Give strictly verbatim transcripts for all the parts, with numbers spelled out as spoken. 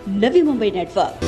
Navi Mumbai network.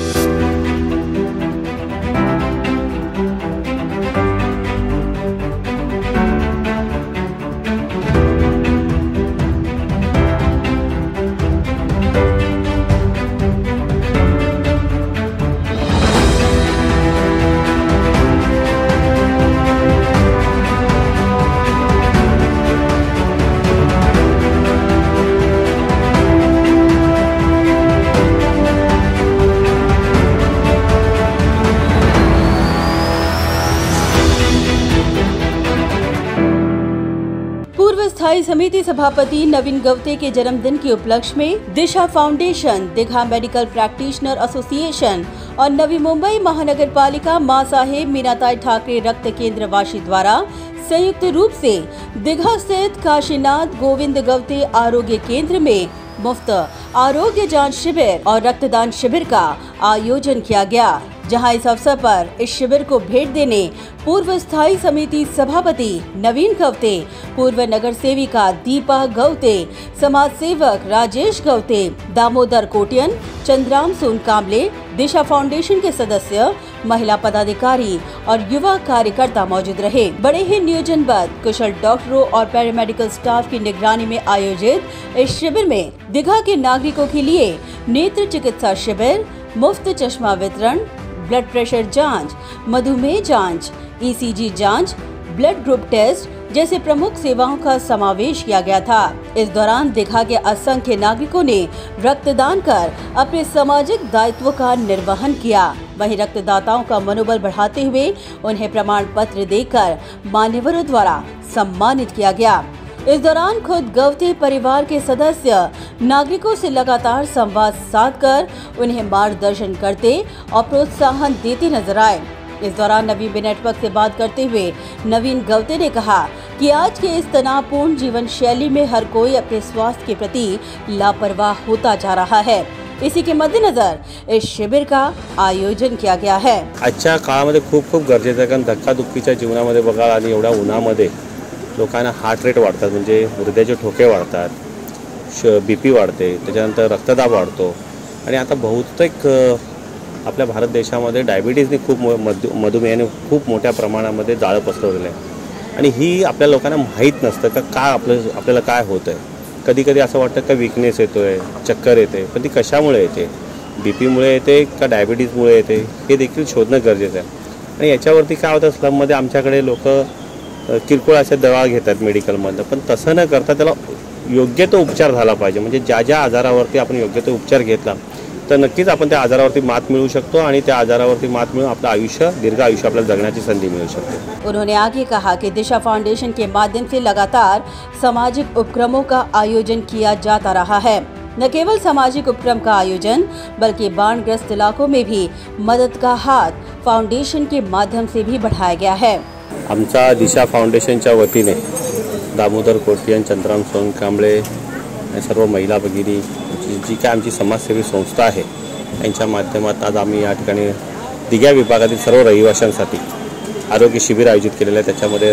पूर्व स्थायी समिति सभापति नवीन गवते के जन्मदिन के उपलक्ष्य में Disha foundation, Digha medical practitioner association और नवी मुंबई महानगर पालिका मां साहेब मीनाताई ठाकरे रक्त केंद्र वाशी द्वारा संयुक्त रूप से दीघा स्थित काशीनाथ गोविंद गवते आरोग्य केंद्र में मुफ्त आरोग्य जांच शिविर और रक्तदान शिविर का आयोजन किया गया, जहां इस अवसर पर इस शिविर को भेंट देने पूर्व स्थायी समिति सभापति नवीन गवते, पूर्व नगर सेविका दीपा गवते, समाज सेवक राजेश गवते, दामोदर कोटियन, चंद्राम सोन कामले, दिशा फाउंडेशन के सदस्य, महिला पदाधिकारी और युवा कार्यकर्ता मौजूद रहे। बड़े ही नियोजनबद्ध कुशल डॉक्टरों और पैरामेडिकल स्टाफ की निगरानी में आयोजित इस शिविर में दीघा के नागरिकों के लिए नेत्र चिकित्सा शिविर, मुफ्त चश्मा वितरण, ब्लड प्रेशर जांच, मधुमेह जांच, ईसीजी जांच, ब्लड ग्रुप टेस्ट जैसे प्रमुख सेवाओं का समावेश किया गया था। इस दौरान दीघा के असंख्य नागरिकों ने रक्तदान कर अपने सामाजिक दायित्व का निर्वहन किया। वहीं रक्तदाताओं का मनोबल बढ़ाते हुए उन्हें प्रमाण पत्र देकर मान्यवरों द्वारा सम्मानित किया गया। इस दौरान खुद गवते परिवार के सदस्य नागरिकों से लगातार संवाद साधकर उन्हें मार्गदर्शन करते और प्रोत्साहन देते नजर आए। इस दौरान नवी मुंबई नेटवर्क से बात करते हुए नवीन गवते ने कहा कि आज के इस तनावपूर्ण जीवन शैली में हर कोई अपने स्वास्थ्य के प्रति लापरवाह होता जा रहा है। इसी के मद्देनजर इस शिबिर का आयोजन किया गया है। आजच्या काळामध्ये खूप खूप गरजेचं आहे, कारण धक्काधुक्कीच्या जीवनामध्ये बघा आणि एवढ्या उन्हामध्ये लोकांना हार्ट रेट वाढतात, म्हणजे हृदयाचे ठोके वाढतात, श बी पी वाढते, त्याच्यानंतर रक्तदाब वाढतो आणि आता बहुतेक आपल्या भारत देशामध्ये डायबिटीजने खूप मधु मधुमेहाने खूप मोठ्या प्रमाणामध्ये जाळं पसरवलेलं आहे आणि ही आपल्या लोकांना माहीत नसतं का काय आपलं आपल्याला काय होतं आहे। कधी कधी असं वाटतं का विकनेस येतो आहे, चक्कर येते, पण ती कशामुळे येते, बी पीमुळे येते का डायबिटीजमुळे येते हे देखील शोधणं गरजेचं आहे। आणि याच्यावरती काय होतं, स्लममध्ये आमच्याकडे लोक किरकोळ अशा दवा घेतात मेडिकलमधनं, पण तसं न करता त्याला योग्य तो उपचार झाला पाहिजे। म्हणजे ज्या ज्या आजारावरती आपण योग्य तो उपचार घेतला तर नक्कीच आपण त्या आजारावरती मात मिळवू शकतो आणि त्या आजारावरती मात मिळवून आपलं आयुष्य दीर्घ आयुष्य आपल्याला जगण्याची संधी मिळू शकते। उन्होंने आगे कहा कि दिशा फाउंडेशन के माध्यम से लगातार सामाजिक उपक्रमों का आयोजन किया जाता रहा है। न केवल सामाजिक उपक्रम का आयोजन बल्कि बाढ़ग्रस्त इलाकों में भी मदद का हाथ फाउंडेशन के माध्यम से भी बढ़ाया गया है। आमचा दिशा फाउंडेशनच्या वतीने दामोदर कोटियन, चंद्राम सोन कांबळे सर्व महिला भगिनी जी काय आमची समाजसेवी संस्था आहे यांच्या माध्यमात आज आम्ही या ठिकाणी दिघा विभागातील सर्व रहिवाशांसाठी आरोग्य शिबिर आयोजित केलेलं आहे। त्याच्यामध्ये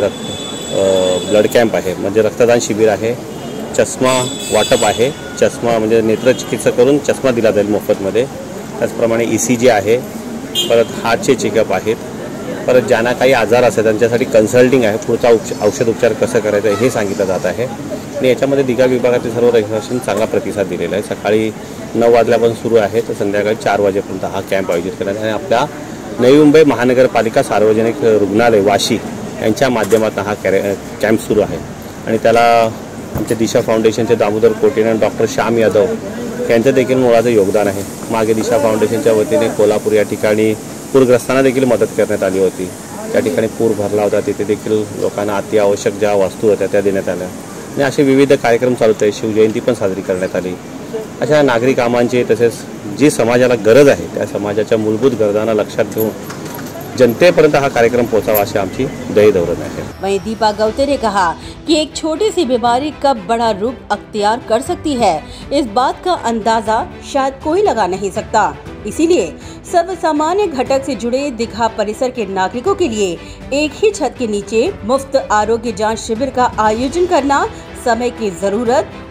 रक्त ब्लड कॅम्प आहे, म्हणजे रक्तदान शिबिर आहे, चष्मा वाटप आहे, चष्मा म्हणजे नेत्र चिकित्सा करून चष्मा दिला जाईल मोफतमध्ये, त्याचप्रमाणे ई सी जी आहे, परत हार्टचे चेकअप आहेत, परत ज्यांना काही आजार असतात त्यांच्यासाठी कन्सल्टिंग आहे, पुढचा औषध उपचार कसं करायचं हे सांगितलं जात आहे। आणि याच्यामध्ये दिघा विभागातील सर्व रहिवाशांनी चांगला प्रतिसाद दिलेला आहे। सकाळी नऊ वाजल्यापासून सुरू आहे तर संध्याकाळी चार वाजेपर्यंत हा कॅम्प आयोजित केला आहे आणि आपल्या नवी मुंबई महानगरपालिका सार्वजनिक रुग्णालय वाशी यांच्या माध्यमातून हा कॅम्प सुरू आहे आणि त्याला आमच्या दिशा फाउंडेशनचे दामोदर कोटियन आणि डॉक्टर श्याम यादव यांचं देखील मोलाचं योगदान आहे। मागे दिशा फाउंडेशनच्या वतीने कोल्हापूर या ठिकाणी पूरग्रस्तांना देखील मदत करण्यात आली होती। त्या ठिकाणी पूर भरला होता, तिथे देखील लोकांना अत्यावश्यक ज्या वस्तू होत्या त्या देण्यात आल्या आणि असे विविध कार्यक्रम चालू आहेत। शिवजयंती पण साजरी करण्यात आली। अशा नागरी कामांची तसेच जी समाजाला गरज आहे त्या समाजाच्या मूलभूत गरजांना लक्षात घेऊन जनतेपर्यंत हा कार्यक्रम पहुंचावा अशी आमची दय दौरत आहे। वहीं दीपा गवते ने कहा कि एक छोटी सी बीमारी कब बड़ा रूप अख्तियार कर सकती है, इस बात का अंदाजा शायद कोई लगा नहीं सकता। इसीलिए सर्वसामान्य घटक से जुड़े दीघा परिसर के नागरिकों के लिए एक ही छत के नीचे मुफ्त आरोग्य जांच शिविर का आयोजन करना समय की जरूरत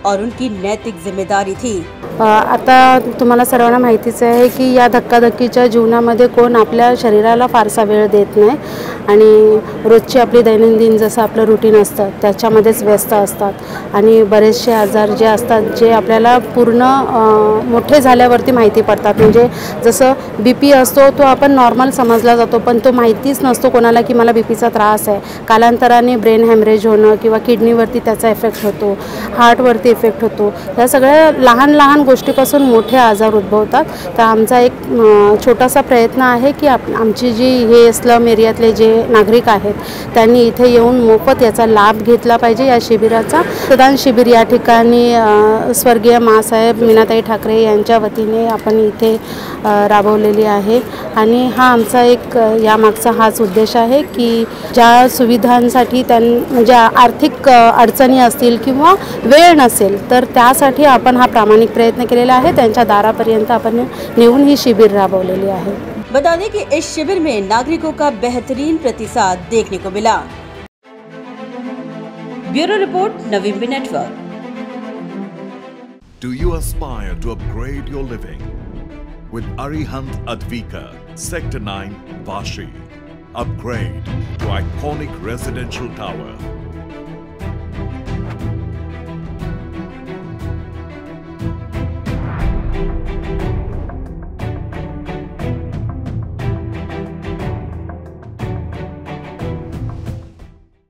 और उनकी नैतिक जिम्मेदारी थी। आता तुम्हाला सर्वांना माहितीच आहे की या धक्काधक्कीच्या जीवनामध्ये कोण आपल्या शरीराला फारसा वेळ देत नाही आणि रोजची आपली दैनंदिन जसं आपलं रुटीन असतं त्याच्यामध्येच व्यस्त असतात आणि बरेचसे आजार जे असतात जे आपल्याला पूर्ण मोठे झाल्यावरती माहिती पडतात। म्हणजे जसं बी पी असतो तो आपण नॉर्मल समजला जातो पण तो माहितीच नसतो कोणाला की मला बी पीचा त्रास आहे। कालांतराने ब्रेन हॅमरेज होणं किंवा किडनीवरती त्याचा इफेक्ट होतो, हार्टवरती इफेक्ट होतो। या सगळ्या लहान लहान गोष्टीपासून मोठे आजार उद्भवतात। तर आमचा एक छोटासा प्रयत्न आहे की आमची जी हे स्लम एरियातले जे नागरिक आहेत त्यांनी इथे येऊन मोफत याचा लाभ घेतला पाहिजे। या शिबिराचा रक्तदान शिबिर या ठिकाणी स्वर्गीय मासाहेब मीनाताई ठाकरे यांच्या वतीने आपण इथे राबवलेली आहे आणि हा आमचा एक यामागचा हाच उद्देश आहे की ज्या सुविधांसाठी त्यां म्हणजे आर्थिक अडचणी असतील किंवा वेळ नसेल तर त्यासाठी आपण हा प्रामाणिक प्रयत्न केलेला आहे। त्यांच्या दारापर्यंत आपण नेऊन ही शिबिर राबवलेली आहे। बता दें कि इस शिविर में नागरिकों का बेहतरीन प्रतिसाद देखने को मिला। Bureau report, Navi Mumbai network. Do you aspire to upgrade your living? With Arihant Advika, Sector nine, Vashi. Upgrade to iconic residential tower